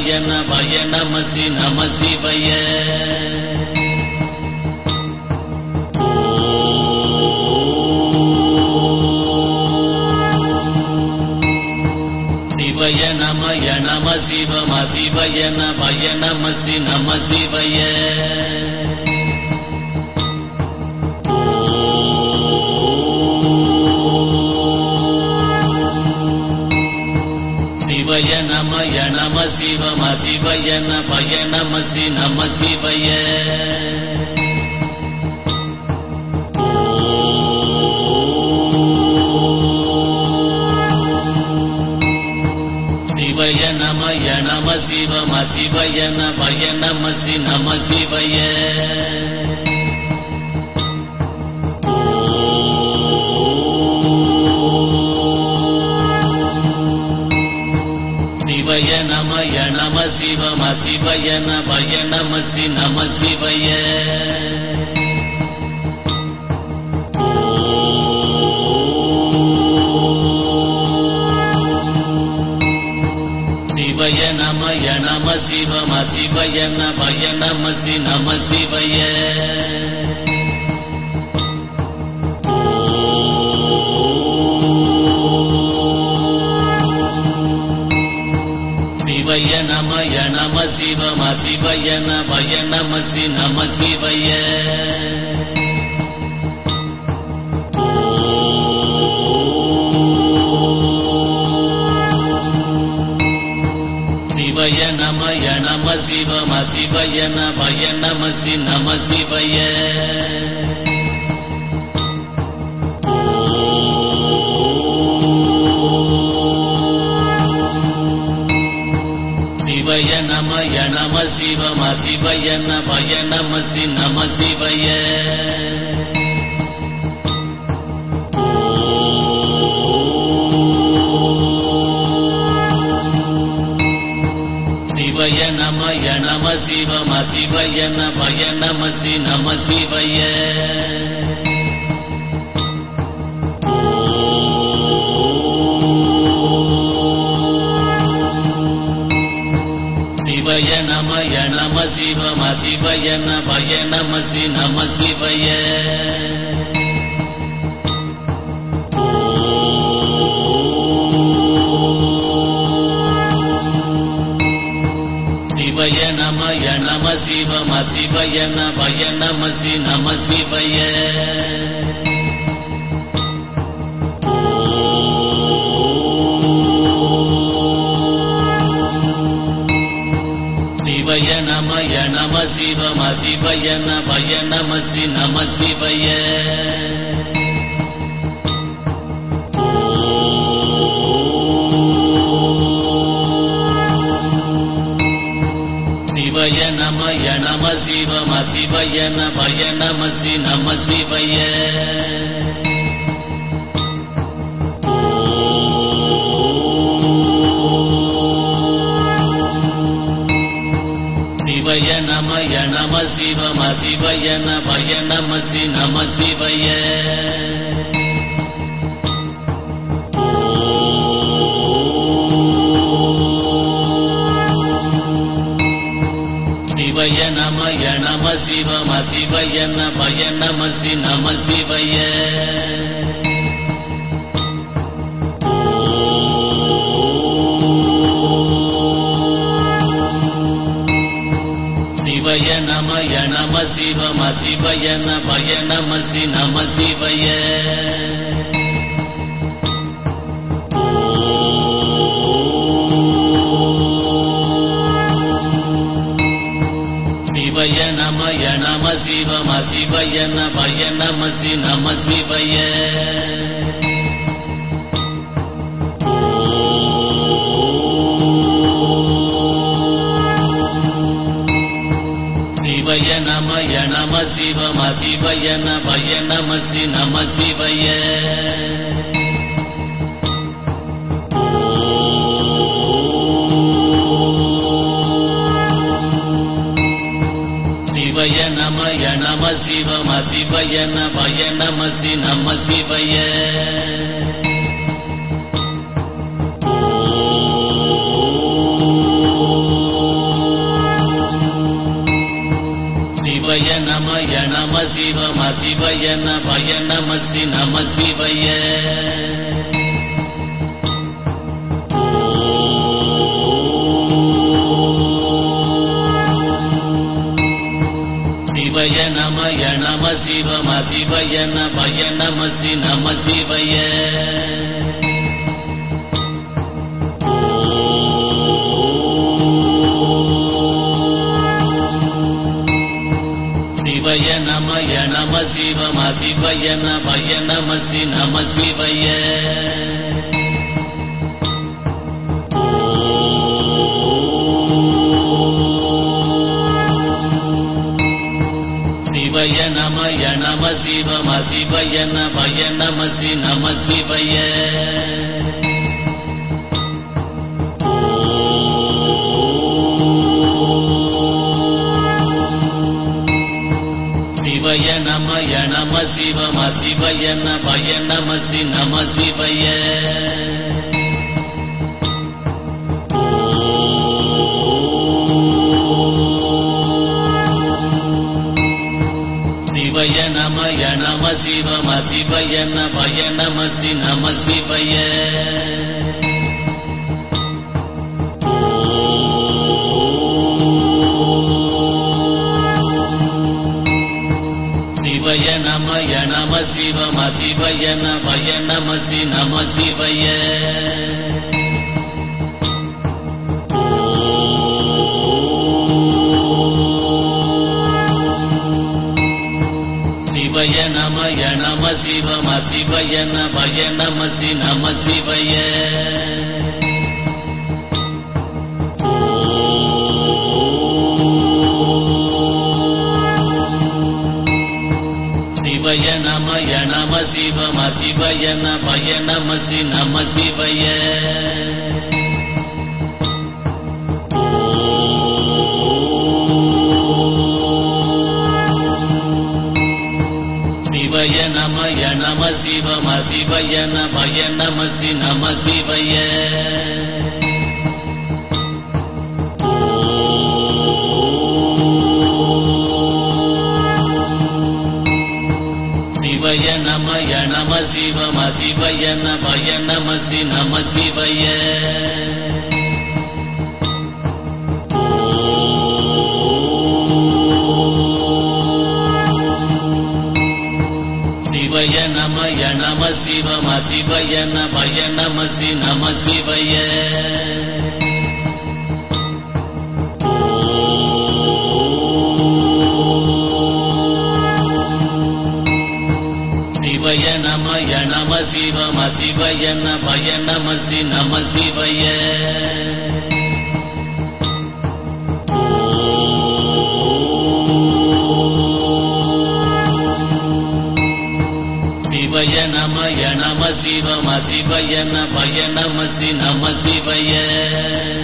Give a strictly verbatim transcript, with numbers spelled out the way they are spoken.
சிவய நமய நம சி நம சிவய சிவய நமய நம சிவம சிவய நமய நம சி நம சிவய சிவய நமய நம சிவம சிவய நமய நம சி நம சிவய சிவய நமய நம சிவம சிவய நமய நம சி நம சிவய சிவய நமய நம சிவம சிவய நமய நம சி நம சிவய சிவய நமய நம சிவம சிவய நமய நம சி நம சிவய சிவய நமய நம சிவம சிவய நமய நம சி நம சிவய சிவய நமய நம சிவம சிவய நமய நம சி நம சிவய சிவய நமய நம சிவம சிவய நமய நம சி நம சிவய சிவய நமய நம சிவம சிவய நமய நம சி நம சிவய சிவய நமய நம சிவம சிவய நமய நம சி நம சிவய சிவய நமய நம சிவம சிவய நமய நம சி நம சிவய சிவய நமய நம சிவம சிவய நமய நம சி நம சிவய சிவய நமய நம சிவம சிவய நமய நம சி நம சிவய சிவய நமய நம சிவம சிவய நமய நம சி நம சிவய சிவய நமய நம சிவம சிவய நமய நம சி நம சிவய சிவய நமய நம சிவம சிவய நமய நம சி நம சிவய சிவய நமய நம சிவம சிவய நமய நம சி நம சிவய சிவய நமய நம சிவம சிவய நமய நம சி நம சிவய சிவய நமய நம சிவம சிவய நமய நம சி நம சிவய சிவய சிவய நமய நம சிவம சிவய நமய நமசி நம சிவய சிவய நமய நம சிவம சிவய நமய நமசி நம சிவய சிவய நமய நம சிவம சிவய நமய நமசி நம சிவய சிவய நமய நம சிவம சிவய நமய நமசி நம சிவய சிவய நமய நம சிவம சிவய நமய நமசி நம சிவய சிவய நமய நம சிவம சிவய நமய நமசி நம சிவய சிவய நமய நம சிவம சிவய நமய நமசி நம சிவய சிவய நமய நம சிவம சிவய நமய நமசி நம சிவய சிவய நமய நம சிவம சிவய நமய நமசி நம சிவய சிவய நமய நம சிவம சிவய நமய நமசி நம சிவய சிவய நமய நம சிவம சிவய நமய நமசி நம சிவய சிவய நமய நம சிவம சிவய நமய நமசி நம சிவய சிவய நமய நம சிவம சிவய நமய நமசி நம சிவய சிவய நமய நம சிவம சிவய நமய நமசி நம சிவய